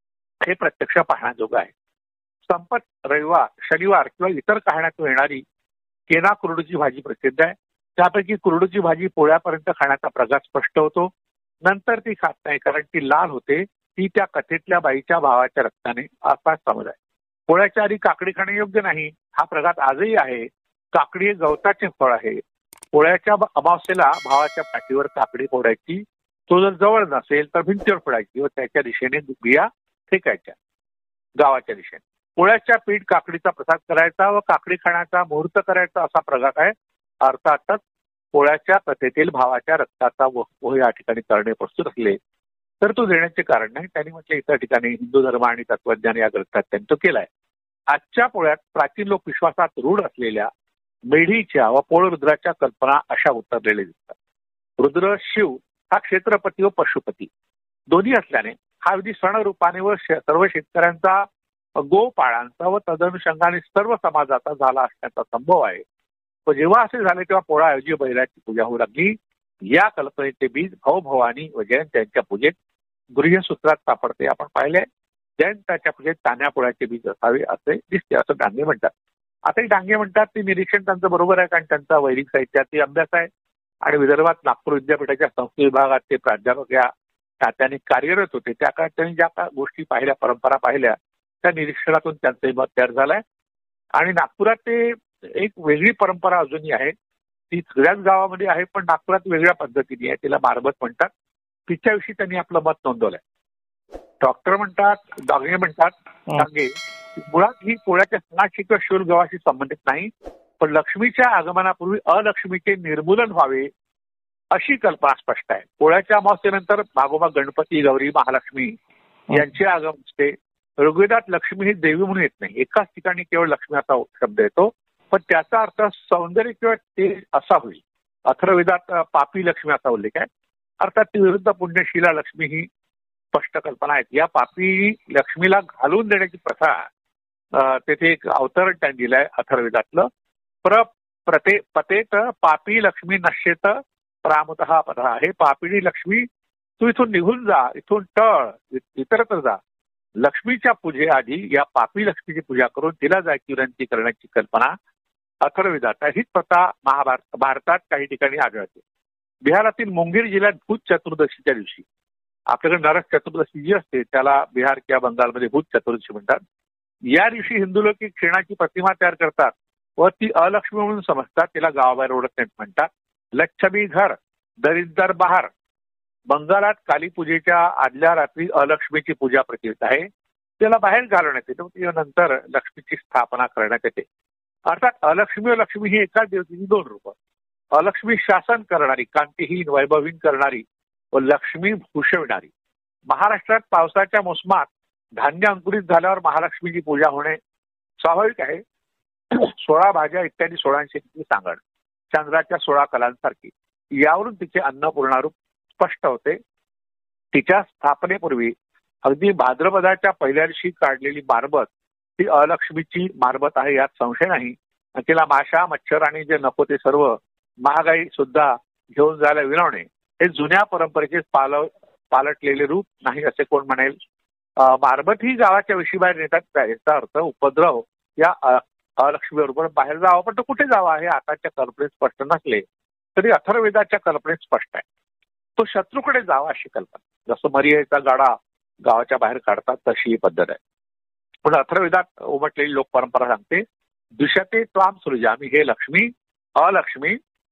हे प्रत्यक्ष पाहण्याजोगं आहे. संपत रविवार, शनिवार किंवा इतर कहाण्यातून येणारी केना कुरडूची भाजी प्रसिद्ध आहे. त्यापैकी कुरडूची भाजी पोळ्यापर्यंत खाण्याचा प्रघात स्पष्ट होतो. नंतर ती खात नाही कारण ती लाल होते. ती त्या कथेतल्या बाईच्या भावाच्या रक्ताने असा समज आहे. पोळ्याच्या आधी काकडी खाणे योग्य नाही हा प्रघात आजही आहे. काकडी हे गवताचे फळ आहे. पोळ्याच्या अमावस्येला भावाच्या पाठीवर काकडी फोडायची. तो जर जवळ नसेल तर भिंतीवर फोडायची व त्याच्या दिशेने बिया फेकायच्या गावाच्या दिशेने. पोळ्याच्या पीठ काकडीचा प्रसाद करायचा व काकडी खाण्याचा मुहूर्त करायचा असा प्रघात आहे. अर्थातच पोळ्याच्या कथेतील भावाच्या रक्ताचा व या ठिकाणी करणे प्रस्तुत असले तर तो देण्याचे कारण नाही. त्यांनी म्हटले इतर ठिकाणी हिंदू धर्म आणि तत्वज्ञान या ग्रंथात त्यांनी तो केलाय. आजच्या पोळ्यात प्राचीन लोक विश्वासात रूढ असलेल्या मेढीच्या व पोळरुद्राच्या कल्पना अशा उतरलेल्या दिसतात. रुद्र शिव हा क्षेत्रपती व पशुपती दोन्ही असल्याने हा विधी सण रूपाने व सर्व शेतकऱ्यांचा गोपाळांचा व तदनुषंगाने सर्व समाजाचा झाला असण्याचा संभव आहे. व जेव्हा असे झाले तेव्हा पोळाऐवजी बैलाची पूजा होऊ लागली. या कल्पनेचे बीज भाऊभवानी व जयंत यांच्या पूजेत गृहसूत्रात सापडते आपण पाहिले. जयंताच्या पूजेत तान्ह्या पोळ्याचे बीज असावे असे दिसते असं डांगे म्हणतात. आता डांगे म्हणतात ते निरीक्षण त्यांचं बरोबर आहे कारण त्यांचा वैदिक साहित्याचा अभ्यास आहे आणि विदर्भात नागपूर विद्यापीठाच्या संस्कृत विभागात ते प्राध्यापक या तात्याने कार्यरत होते. त्या काळात त्यांनी ज्या गोष्टी पाहिल्या, परंपरा पाहिल्या, त्या निरीक्षणातून त्यांचं मत तयार झालंय. आणि नागपुरात ते एक वेगळी परंपरा अजूनही आहे. ती सगळ्याच गावामध्ये आहे पण नागपुरात वेगळ्या पद्धतीने आहे. तिला मारबत म्हणतात. तिच्याविषयी त्यांनी आपलं मत नोंदवलंय. डॉक्टर म्हणतात, डांगे म्हणतात डांगे मुळात ही पोळ्याच्या सणाशी किंवा शूर गव्हाशी संबंधित नाही पण लक्ष्मीच्या आगमनापूर्वी अलक्ष्मीचे निर्मूलन व्हावे अशी कल्पना स्पष्ट आहे. पोळ्याच्या अमावस्येनंतर भागोबा गणपती, गौरी, महालक्ष्मी यांचे आगमन असते. ऋग्वेदात लक्ष्मी ही देवी म्हणून येत नाही. एकाच ठिकाणी केवळ लक्ष्मी असा शब्द येतो पण त्याचा अर्थ सौंदर्य किंवा तेज असा होईल. अथर्ववेदात पापी लक्ष्मी असा उल्लेख आहे. अर्थात ती विरुद्ध पुण्यशीला लक्ष्मी ही स्पष्ट कल्पना आहेत. या पापी लक्ष्मीला घालून देण्याची प्रथा तेथे एक अवतरण त्यांनी दिलंय अथर्ववेदातलं. प्र प्रते पतेत पापी लक्ष्मी नश्येत प्रामुतः पदहा. हे पापिणी लक्ष्मी तू इथून निघून जा, इथून टळ, इतरत्र जा. लक्ष्मीच्या पूजेआधी या पापी लक्ष्मीची पूजा करून तिला जायची विनंती करण्याची कल्पना अथर्ववेदात हीच प्रथा महाभारत भारतात काही ठिकाणी आढळते. बिहारातील मुंगेर जिल्ह्यात भूत चतुर्दशीच्या दिवशी आपल्याकडे नरक चतुर्दशी जी असते त्याला बिहार किंवा बंगालमध्ये भूत चतुर्दशी म्हणतात. या दिवशी हिंदू लोक एक क्षीणाची प्रतिमा तयार करतात व ती अलक्ष्मी म्हणून समजतात. तिला गावाबाहेर ओढत नाहीत म्हणतात. लक्ष्मी घर दरिद्र बहार. बंगालात कालीपूजेच्या आदल्या रात्री अलक्ष्मीची पूजा प्रचलित आहे. त्याला बाहेर घालवण्यात येते. नंतर लक्ष्मीची स्थापना करण्यात येते. अर्थात अलक्ष्मी व लक्ष्मी ही एकाच देवतेची दोन रूप. अलक्ष्मी शासन करणारी, कांतीहीन वैभवहीन करणारी व लक्ष्मी भूषविणारी. महाराष्ट्रात पावसाच्या मोसमात धान्य अंकुरित झाल्यावर महालक्ष्मीची पूजा होणे स्वाभाविक आहे. सोळा भाज्या इत्यादी सोळांशी सांगण, चंद्राच्या सोळा कलांसारखी. यावरून तिचे अन्नपूर्णा रूप स्पष्ट होते. तिच्या स्थापनेपूर्वी अगदी भाद्रपदाच्या पहिल्या दिवशी काढलेली मारबत ती अलक्ष्मीची मारबत आहे यात संशय नाही. तिला माशा मच्छर आणि जे नको ते सर्व महागाई सुद्धा घेऊन जायला विनवणे हे जुन्या परंपरेचे पाल पालटलेले रूप नाही असे कोण म्हणेल. मारबत ही गावाच्या विषयीबाहेर नेतात याचा अर्थ उपद्रव या अलक्ष्मीबरोबर बाहेर जावं. पण तो कुठे जावा हे आताच्या कल्पनेत स्पष्ट नसले तरी अथर्ववेदाच्या कल्पनेत स्पष्ट आहे. तो शत्रूकडे जावा अशी कल्पना. जसं मर्यादेचा गाडा गावाच्या बाहेर काढतात तशी ही पद्धत आहे. पण अथर्ववेदात उमटलेली लोक परंपरा सांगते दुष्यते त्वाम सृजामी, हे लक्ष्मी अलक्ष्मी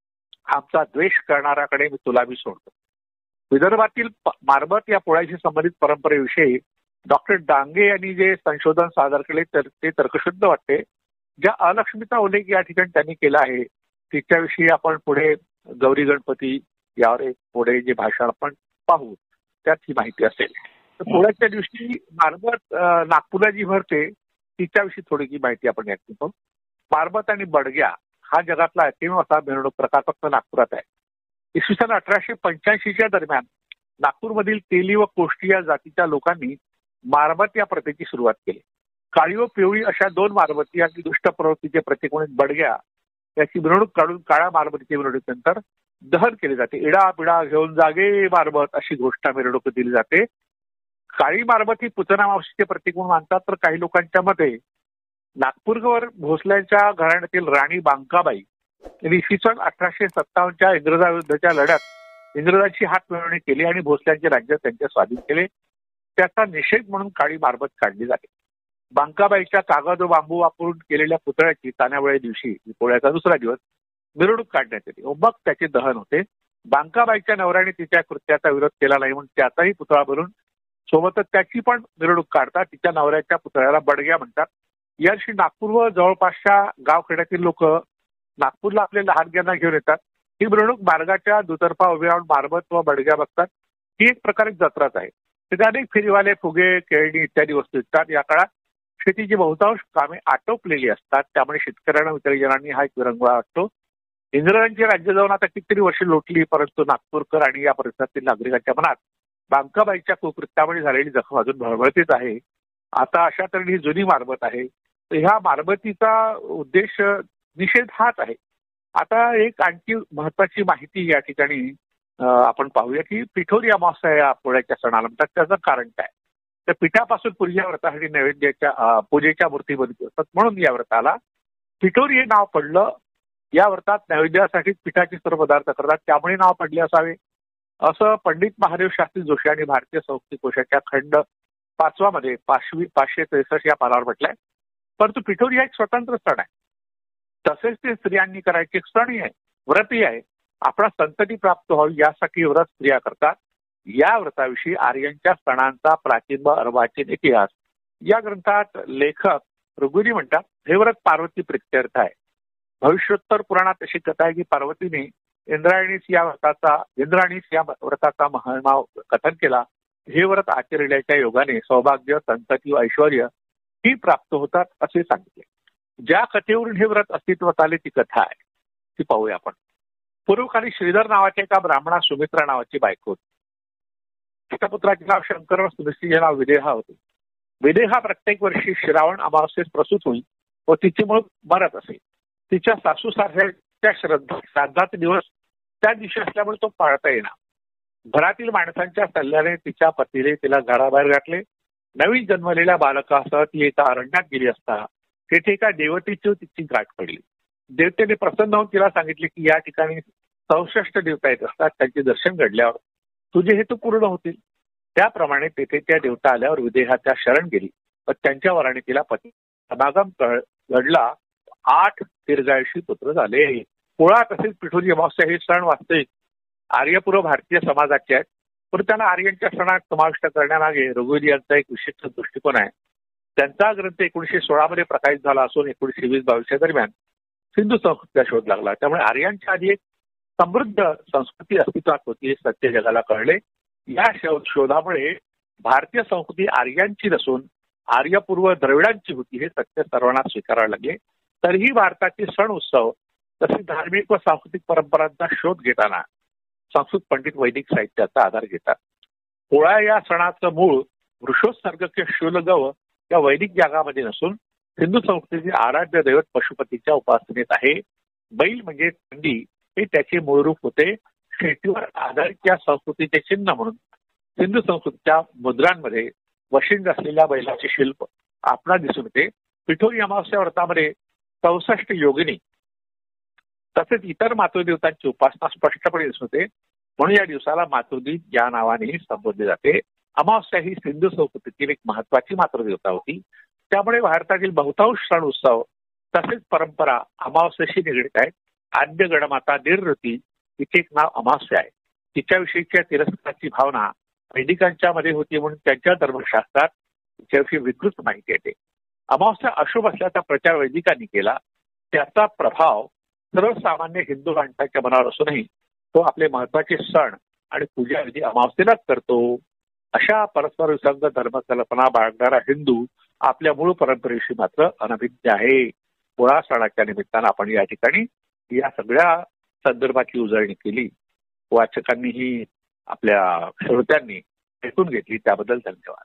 आमचा द्वेष करणाऱ्याकडे मी तुला बी सोडतो. विदर्भातील मारबत या पोळ्याशी संबंधित परंपरेविषयी डॉक्टर डांगे यांनी जे संशोधन सादर केले तर ते तर्कशुद्ध वाटते. ज्या अलक्ष्मीचा उल्लेख या ठिकाणी त्यांनी केला आहे तिच्याविषयी आपण पुढे गौरी गणपती यावर एक पुढे जे भाषण आपण पाहू त्यात ही माहिती असेल. तर पोळ्याच्या दिवशी मारबत नागपूरला जी भरते तिच्याविषयी थोडीशी माहिती आपण यात घेतो. मारबत आणि बडग्या हा जगातला एकमेव असा मिरवणूक प्रकार फक्त नागपुरात आहे. इसवी सन अठराशे पंच्याऐंशीच्या दरम्यान नागपूरमधील तेली व कोष्टी या जातीच्या लोकांनी मारबत या प्रथेची सुरुवात केली. काळी व पिवळी अशा दोन मारबती आणि दुष्ट प्रवृत्तीचे प्रतीक म्हणून बडग्या याची मिरवणूक काढून काळ्या मारबतीच्या मिरवणुकीनंतर दहन केले जाते. इडा पिडा घेऊन जागे मारबत अशी घोषणा मिरवणूक दिली जाते. काळी मारबत ही पुतना मावशीचे प्रतीक म्हणून मानतात. तर काही लोकांच्या मते नागपूरवर भोसल्यांच्या घराण्यातील राणी बांकाबाई यांनी इसवी सन अठराशे सत्तावन्नच्या इंग्रजाविरुद्धच्या लढ्यात इंग्रजांची हात मिळवणी केली आणि भोसल्यांचे राज्य त्यांच्या स्वाधीन केले. त्याचा निषेध म्हणून काळी मारबत काढली जाते. बांकाबाईच्या कागद व बांबू वापरून केलेल्या पुतळ्याची तान्यावेळी दिवशी पोळ्याचा दुसरा दिवस मिरवणूक काढण्यात येते व मग त्याचे दहन होते. बांकाबाईच्या नवऱ्याने तिच्या कृत्याचा विरोध केला नाही म्हणून त्याचाही पुतळा भरून सोबतच त्याची पण मिरवणूक काढतात. तिच्या नवऱ्याच्या पुतळ्याला बडग्या म्हणतात. या दिवशी नागपूर व जवळपासच्या गावखेड्यातील लोक नागपूरला आपल्या लहानग्यांना घेऊन येतात. ही मिरवणूक मार्गाच्या दुतर्फा उभे राहून मारबत व बडग्या बघतात. ही एक प्रकारे जत्राच आहे. तिथे अनेक फेरीवाले फुगे खेळणी इत्यादी वस्तू विकतात. या काळात शेतीची बहुतांश कामे आटोपलेली असतात त्यामुळे शेतकऱ्यांना वितरीजनांनी हा एक विरंगुळा वाटतो. इंग्रजांची राज्य जाऊन आता कितीतरी वर्ष लोटली परंतु नागपूरकर आणि या परिसरातील नागरिकांच्या मनात बांकाबाईच्या कुकृत्यामुळे झालेली जखम अजून भळभळतीच आहे. आता अशा तऱ्हेने ही जुनी मारबत आहे. तर ह्या मारबतीचा उद्देश निषेध हाच आहे. आता एक आणखी महत्वाची माहिती या ठिकाणी आपण पाहूया की पिठोरी अमावस्या या पोळ्याच्या सणाला म्हणतात. त्याचं कारण काय? तर पिठापासून पूजा व्रतासाठी नैवेद्याच्या पूजेच्या मूर्ती बनवत असतात म्हणून या व्रताला पिठोरी हे नाव पडलं. या व्रतात नैवेद्यासाठी पिठाचे सर्व पदार्थ करतात त्यामुळे नाव पडले असावे असं पंडित महादेव शास्त्री जोशी आणि भारतीय संस्कृती कोशाच्या खंड पाचवा मध्ये पाचवी पाचशे त्रेसष्ट या पानावर म्हटलंय. परंतु पिठोरी हा एक स्वतंत्र सण आहे. तसेच ते स्त्रियांनी करायचे एक सणही आहे, व्रतही आहे. आपला संतती प्राप्त व्हावी यासाठी व्रत स्त्रिया करतात. या व्रताविषयी आर्यांच्या सणांचा प्राचीन व अर्वाचीन इतिहास या ग्रंथात लेखक ऋग्वेदी म्हणतात हे व्रत पार्वती प्रित्यर्थ आहे. भविष्योत्तर पुराणात अशी कथा आहे की पार्वतीने इंद्रायणीस या व्रताचा इंद्राणीस या व्रताचा महिमा कथन केला. हे व्रत आचरण्याच्या योगाने सौभाग्य संतती व ऐश्वर ही प्राप्त होतात असे सांगितले. ज्या कथेवरून हे व्रत अस्तित्वात आले ती कथा आहे ती पाहूया आपण. पूर्वकाली श्रीधर नावाच्या एका ब्राह्मणा सुमित्रा नावाची बायको होती. तिच्या पुत्राचे नाव शंकर व सुमित्रीचे नाव विदेहा होते. विदेहा प्रत्येक वर्षी श्रावण अमावस्येस प्रसूत होईल व तिचे मूळ मरत असे. तिच्या सासू सासऱ्याच्या श्रद्धा श्राद्धाचे दिवस त्या दिवशी असल्यामुळे तो पाळता येणार. घरातील माणसांच्या सल्ल्याने तिच्या पतीने तिला घराबाहेर गाठले. नवीन जन्मलेल्या बालकासह ती एका अरण्यात गेली असता तेथे एका देवतेची तिची गाठ पडली. देवतेने प्रसन्न होऊन तिला सांगितले की या ठिकाणी चौसष्ट देवता येत असतात, त्यांचे दर्शन घडल्यावर तुझे हेतू पूर्ण होतील. त्याप्रमाणे तेथे त्या देवता आल्यावर विदेहाच्या शरण गेली. त्यांच्या वराणीतीला पती समागम घडला. आठ दीर्घायुषी पुत्र झाले. पोळा तसेच पिठोरी अमावस्या हे सण वास्तविक आर्यपूर्व भारतीय समाजाचे आहेत, पण त्यांना आर्यांच्या सणात समाविष्ट करण्यामागे रघुवीर यांचा एक विशिष्ट दृष्टिकोन आहे. त्यांचा ग्रंथ एकोणीशे सोळा मध्ये प्रकाशित झाला असून एकोणीशे वीस बावीसच्या दरम्यान सिंधू संस्कृतीचा शोध लागला. त्यामुळे आर्यांच्या आधी एक समृद्ध संस्कृती अस्तित्वात होती हे सत्य जगाला कळले. या शोधामुळे भारतीय संस्कृती आर्यांची नसून आर्यपूर्व द्रविडांची होती हे सत्य सर्वांना स्वीकारावे लागले. तरीही भारताचे सण उत्सव तसेच धार्मिक व सांस्कृतिक परंपरांचा शोध घेताना संस्कृत पंडित वैदिक साहित्याचा आधार घेतात. पोळा या सणाचं मूळ वृषोत्सर्ग किंवा शूलगव या वैदिक जागामध्ये नसून हिंदू संस्कृतीचे आराध्य दैवत पशुपतीच्या उपासनेत आहे. बैल म्हणजे थंडी हे त्याचे मूळ रूप होते. शेतीवर आधारित या संस्कृतीचे चिन्ह म्हणून हिंदू संस्कृतीच्या मुद्रांमध्ये वशिंड असलेल्या बैलाचे शिल्प आपणास दिसून येते. पिठोरी अमावस्या व्रतामध्ये चौसष्ट योगिनी तसेच इतर मातृदेवतांची उपासना स्पष्टपणे दिसून येते. म्हणून या दिवसाला मातृदीप या नावानेही संबोधले जाते. अमावस्या ही सिंधू संस्कृतीतील एक महत्वाची मातृदेवता होती. त्यामुळे भारतातील बहुतांश सण उत्सव तसेच परंपरा अमावस्येशी निगडीत आहेत. आद्य गणमाता दीर्घती तिचे एक नाव अमावस्या आहे. तिच्याविषयीच्या तिरस्काराची भावना वैदिकांच्या मध्ये होती म्हणून त्यांच्या धर्मशास्त्रात तिच्याविषयी विकृत माहिती येते. अमावस्या अशुभ असल्याचा प्रचार वैदिकांनी केला. त्याचा प्रभाव सर्वसामान्य हिंदू माणसाच्या मनावर असूनही तो आपले महत्वाचे सण आणि पूजाविधी अमावस्येलाच करतो. अशा परस्पर विसंग धर्मकल्पना बाळगणारा हिंदू आपल्या मूळ परंपरेविषयी मात्र अनभिज्ञ आहे. पोळा सणाच्या निमित्तानं आपण या ठिकाणी या सगळ्या संदर्भाची उजळणी केली. वाचकांनीही आपल्या श्रोत्यांनी ऐकून घेतली त्याबद्दल धन्यवाद.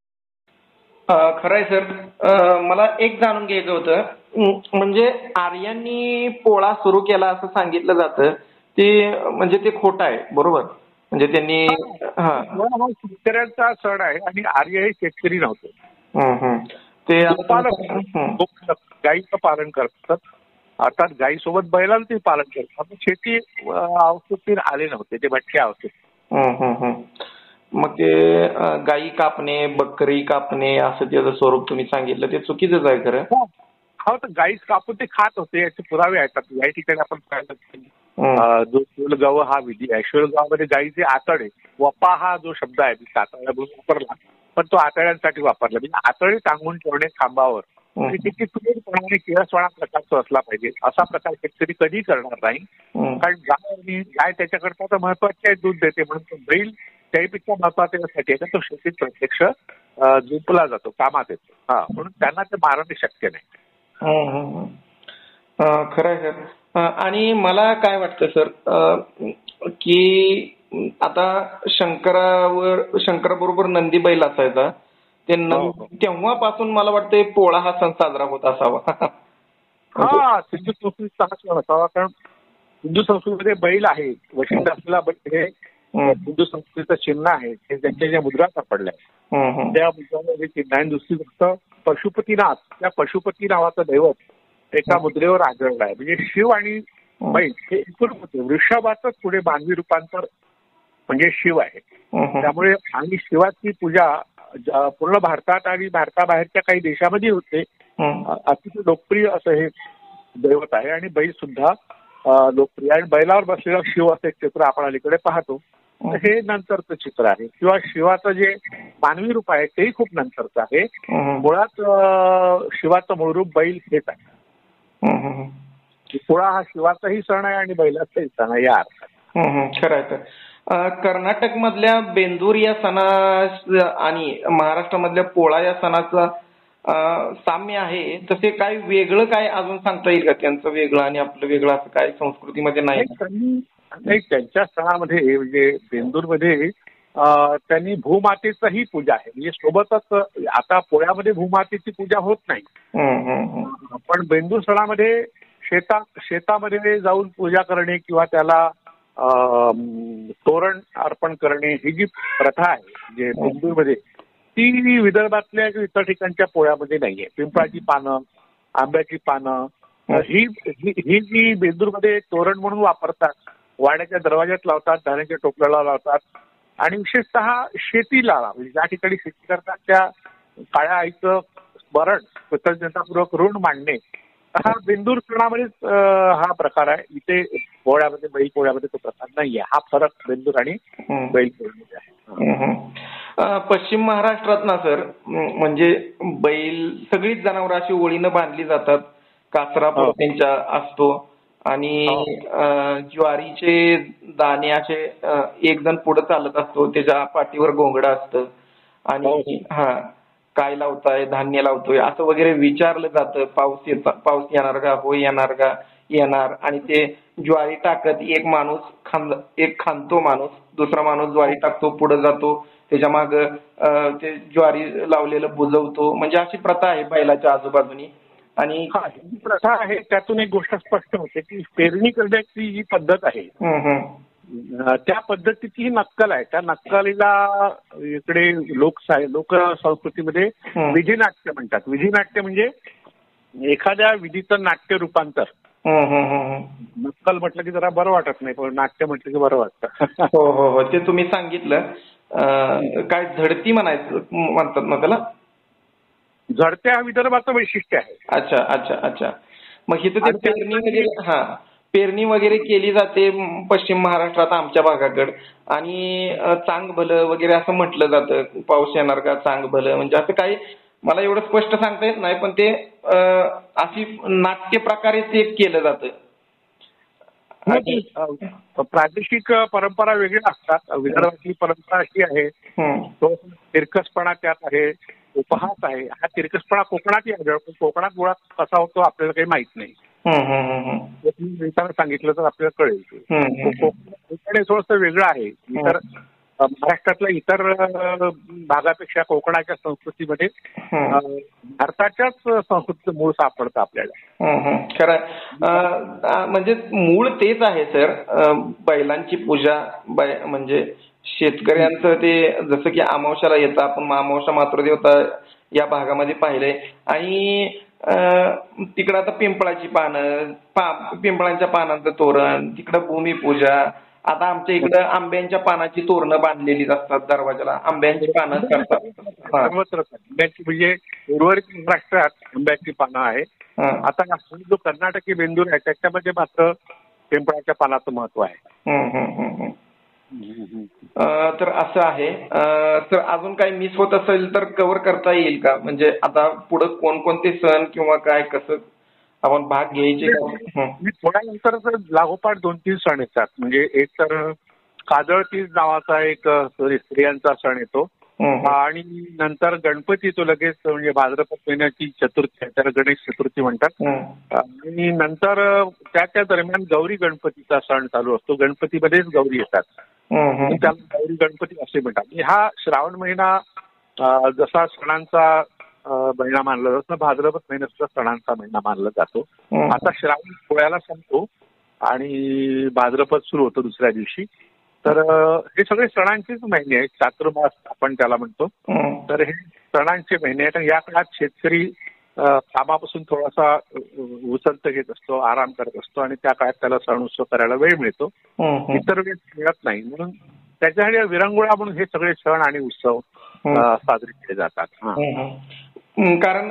खरंय सर. मला एक जाणून घ्यायचं होतं, म्हणजे आर्यांनी पोळा सुरू केला असं सांगितलं जातं ते म्हणजे ते खोटं आहे बरोबर? म्हणजे त्यांनी शेतकऱ्यांचा सण आहे आणि आर्य हे शेतकरी नव्हते. ते गायीचं पालन करतात. अर्थात गायीसोबत बैलांचं ते पालन करतात. शेती अवस्थेत आले नव्हते, ते भटक्या अवस्थेत. मग ते गायी कापणे बकरी कापणे असं त्याचं स्वरूप तुम्ही सांगितलं ते चुकीचंच आहे खरं. हो, तर गायीच कापून ते खात होते याचे पुरावे आहेत. या ठिकाणी आपण पाहिलं जो शूलगव हा विधी आहे. शूलगावामध्ये गायीचे आतडे वपा हा जो शब्द आहे आतड्या म्हणून वापरला, पण तो आतड्यांसाठी वापरला. म्हणजे आतडे टांगून ठेवणे खांबावर तिथे पूर्णपणे किळसवाणा प्रकारचा असला पाहिजे. असा प्रकार शेतकरी कधी करणार नाही. कारण गाय गाय त्याच्याकरता तर महत्वाची आहे, दूध देते, म्हणून बैल त्याहीपेक्षा महत्वाचे यासाठी आहे तो शेतीत प्रत्यक्ष झोपला जातो, कामात येतो. हा, म्हणून त्यांना ते मारणं शक्य नाही. खरं आहे सर. आणि मला काय वाटतं सर की आता शंकरावर शंकराबरोबर नंदी बैल असायचा ते तेव्हापासून मला वाटतं पोळा हा सण साजरा होत असावा. हा, सिंधू संस्कृतीचा हा सण असावा. कारण सिंधू संस्कृतीमध्ये बैल आहे, वशिष्ठ असलेला बैल हे हिंदू संस्कृतीचं चिन्ह आहे. ते त्यांच्या ज्या मुद्रा सापडल्या त्या मुद्रामध्ये चिन्ह आहे. दुसरी गोष्ट पशुपतीनाथ, त्या पशुपती नावाचं दैवत एका मुद्रेवर आढळलं आहे. म्हणजे शिव आणि बैल हे एकूण होते. वृषभाचंच पुढे मानवी रूपांतर म्हणजे शिव आहे. त्यामुळे आणि शिवाची पूजा पूर्ण भारतात आणि भारताबाहेरच्या काही देशामध्ये होते. अतिशय लोकप्रिय असं हे दैवत आहे. आणि बैल सुद्धा लोकप्रिय आहे. बैलावर बसलेला शिव असं एक चित्र आपण अलीकडे पाहतो, हे नंतरचं चित्र आहे. किंवा शिवाचं जे मानवी रूप आहे तेही खूप नंतरचं आहे. मुळात शिवाचं मूळ रूप बैल हेच आहे. पोळा हा शिवाचाही सण आहे आणि बैलाचाही सण आहे या अर्थात. खरं आहे. कर्नाटक मधल्या बेंदूर या सणा आणि महाराष्ट्रामधल्या पोळा या सणाचा साम्य आहे, तसे काय वेगळं काय अजून सांगता येईल का? त्यांचं वेगळं आणि आपलं वेगळं असं काय संस्कृतीमध्ये नाही? त्यांच्या सणामध्ये म्हणजे बेंदूरमध्ये त्यांनी भूमातेचाही पूजा आहे. म्हणजे सोबतच आता पोळ्यामध्ये भूमातेची पूजा होत नाही, पण बेंदूर सणामध्ये शेता शेतामध्ये जाऊन पूजा करणे किंवा त्याला तोरण अर्पण करणे ही जी प्रथा आहे जे बेंदूरमध्ये, ती विदर्भातल्या इतर ठिकाणच्या पोळ्यामध्ये नाहीये. पिंपळाची पानं, आंब्याची पानं ही ही जी बेंदूरमध्ये तोरण म्हणून वापरतात, वाड्याच्या दरवाज्यात लावतात, धान्याच्या टोपल्याला लावतात. आणि विशेषतः शेतीला म्हणजे ज्या ठिकाणी शेती करतात त्या काळ्या आईचं स्मरण कृतज्ञतापूर्वक ऋण मांडणे हा बेंदूर सणामध्येच हा प्रकार आहे. इथे पोळ्यामध्ये बैल पोळ्यामध्ये तो प्रकार नाहीये. हा फरक बेंदूर आणि बैल पोळ्यामध्ये आहे. पश्चिम महाराष्ट्रात ना सर म्हणजे बैल सगळीच जनावर अशी ओळीनं बांधली जातात. कासरा त्यांच्या असतो आणि ज्वारीचे दाणे असे एक जण पुढे चालत असतो, त्याच्या पाठीवर घोंगडं असतं आणि हा काय लावताय, धान्य लावतोय असं वगैरे विचारलं जातं. पाऊस येत पाऊस येणार का, हो येणार का, येणार. आणि ते ज्वारी टाकत एक माणूस खांद एक खांदतो माणूस, दुसरा माणूस ज्वारी टाकतो, पुढे जातो, त्याच्या माग ते ज्वारी लावलेलं बुजवतो. म्हणजे अशी प्रथा आहे बैलाच्या आजूबाजूनी. आणि ही प्रथा आहे. त्यातून एक गोष्ट स्पष्ट होते की पेरणी करण्याची जी पद्धत आहे त्या पद्धतीची ही नक्कल आहे. त्या नक्कलीला इकडे लोक लोक संस्कृतीमध्ये विधिनाट्य म्हणतात. विधिनाट्य म्हणजे एखाद्या विधीचं नाट्य रूपांतर. नक्कल म्हटलं की जरा बरं वाटत नाही, पण नाट्य म्हटलं की बरं वाटतं. हो हो हो ते तुम्ही सांगितलं. काय झडती म्हणायचं म्हणतात ना त्याला? झडत्या विदर्भाचं वैशिष्ट्य आहे. अच्छा अच्छा अच्छा. मग इथं ते पेरणी वगैरे हा पेरणी वगैरे केली जाते पश्चिम महाराष्ट्रात आमच्या भागाकडे. आणि चांग भलं वगैरे असं म्हटलं जातं. पाऊस येणार का, चांग भलं, म्हणजे असं काही मला एवढं स्पष्ट सांगता येत नाही, पण ते अशी नाट्य प्रकारे ते केलं जातं. प्रादेशिक परंपरा वेगळ्या असतात. विदर्भाची परंपरा अशी आहे, तो तिरकसपणा त्यात आहे, उपहास आहे. हा तिरकसपणा कोकणातही आहे, पण कोकणात मुळात कसा होतो आपल्याला काही माहित नाही. सांगितलं तर आपल्याला कळेल. कोकण हे थोडंसं वेगळं आहे. इतर महाराष्ट्रातल्या इतर भागापेक्षा कोकणाच्या संस्कृतीमध्ये भारताच्याच संस्कृतीचं मूळ सापडतं आपल्याला. खरं म्हणजे मूळ तेच आहे सर. बैलांची पूजा म्हणजे शेतकऱ्यांचं ते जसं की अमावस्याला येतं, आपण अमावस्या मातृदेवता या भागामध्ये पाहिलंय. आणि तिकडं आता पिंपळाची पानं, पिंपळांच्या पानांचं तोरण, तिकडं भूमिपूजा. आता आमच्या इकडं आंब्यांच्या पानाची तोरणं बांधलेलीच असतात दरवाजाला. आंब्यांची पानं करतात आंब्याची म्हणजे उर्वरित महाराष्ट्रात आंब्याची पानं आहे. आता जो कर्नाटकी बेंदूर आहे त्याच्यामध्ये मात्र पिंपळाच्या पानाचं महत्व आहे. तर असं आहे. तर अजून काही मिस होत असेल तर कव्हर करता येईल का? म्हणजे आता पुढे कोणकोणते सण किंवा काय कसं आपण भाग घ्यायचे? थोड्यानंतर लागोपाठ दोन तीन सण येतात. म्हणजे एक तर काजळ तीज नावाचा एक स्त्रियांचा सण येतो आणि नंतर गणपती येतो लगेच, म्हणजे भाद्रपद महिन्याची चतुर्थी आहे, त्याला गणेश चतुर्थी म्हणतात. आणि नंतर त्या त्या दरम्यान गौरी गणपतीचा सण चालू असतो. गणपतीमध्येच गौरी येतात, त्याला गौरी गणपती असे म्हणतात. हा श्रावण महिना जसा सणांचा महिना मानला जातो, भाद्रपद महिना सुद्धा सणांचा महिना मानला जातो. आता श्रावण पोळ्याला संपतो आणि भाद्रपद सुरू होतो दुसऱ्या दिवशी. तर हे सगळे सणांचेच महिने आहेत. चातुर्मास आपण त्याला म्हणतो. तर हे सणांचे महिने आहेत. या काळात शेतकरी कामापासून थोडासा उसंत घेत असतो, आराम करत असतो आणि त्या काळात त्याला सण उत्सव करायला वेळ मिळतो. इतर वेळ मिळत नाही, म्हणून त्याच्यासाठी विरंगुळा म्हणून हे सगळे सण आणि उत्सव साजरे केले जातात. कारण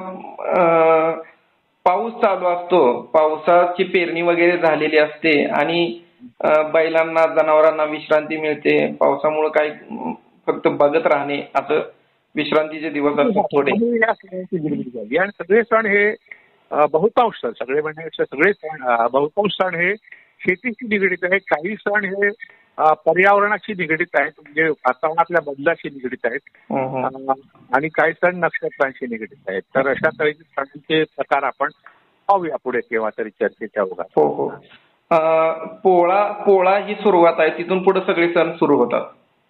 पाऊस चालू असतो, पावसाची पेरणी वगैरे झालेली असते आणि बैलांना जनावरांना विश्रांती मिळते. पावसामुळे काही फक्त बघत राहणे असं विश्रांतीचे दिवस असतात थोडे. आणि सगळे सण हे बहुतांश सण सगळे म्हणण्यापेक्षा सगळे सण बहुतांश सण हे शेतीशी निगडीत आहे. काही सण हे पर्यावरणाशी निगडीत आहेत, म्हणजे वातावरणातल्या बदलाशी निगडीत आहेत आणि काही सण नक्षत्रांशी निगडीत आहेत. तर अशा तऱ्हेचे सणांचे प्रकार आपण पाहूया पुढे केव्हा तरी चर्चेच्या ओघात. हो हो. पोळा पोळा ही सुरुवात आहे, तिथून पुढे सगळे सण सुरू होतात.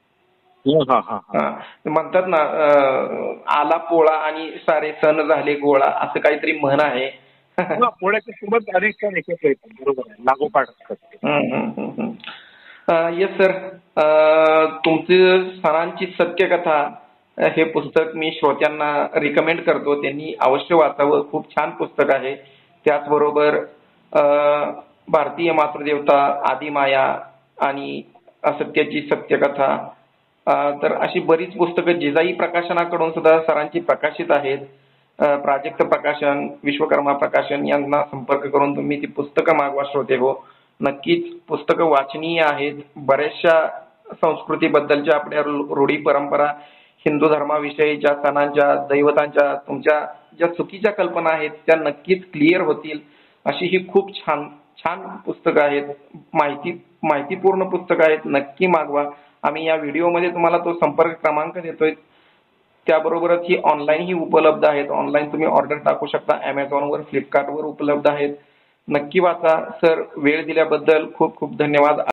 म्हणतात ना आला पोळा आणि सारे सण झाले गोळा, असं काहीतरी म्हण आहे. पोळ्याच्या सोबत अनेक सण एकत्र येतात. बरोबर आहे, लागोपाठ असतात. Yes sir. तुमची सणांची सत्यकथा हे पुस्तक मी श्रोत्यांना रिकमेंड करतो, त्यांनी अवश्य वाचावं. खूप छान पुस्तक आहे. त्याचबरोबर भारतीय मातृदेवता, आदिमाया आणि असत्याची सत्यकथा, अं, तर अशी बरीच पुस्तकं जिजाई प्रकाशनाकडून सुद्धा सरांची प्रकाशित आहेत. अं, प्राजक्त प्रकाशन, विश्वकर्मा प्रकाशन यांना संपर्क करून तुम्ही ती पुस्तकं मागवा श्रोते हो. नक्कीच पुस्तकं वाचनीय आहेत. बऱ्याचशा संस्कृतीबद्दलच्या आपल्या रु- रूढी परंपरा, हिंदू धर्माविषयीच्या सणांच्या, दैवतांच्या तुमच्या ज्या चुकीच्या कल्पना आहेत त्या नक्कीच क्लिअर होतील. अशी ही खूप छान छान पुस्तकं आहेत. माहिती माहितीपूर्ण पुस्तकं आहेत. नक्की मागवा. आम्ही या व्हिडिओमध्ये तुम्हाला तो संपर्क क्रमांक देतोय. त्याबरोबरच ही ऑनलाईनही उपलब्ध आहेत. ऑनलाईन तुम्ही ऑर्डर टाकू शकता. अमेझॉनवर, फ्लिपकार्टवर उपलब्ध आहेत. नक्की वाचा. सर, वेळ दिल्याबद्दल खूप खूप धन्यवाद.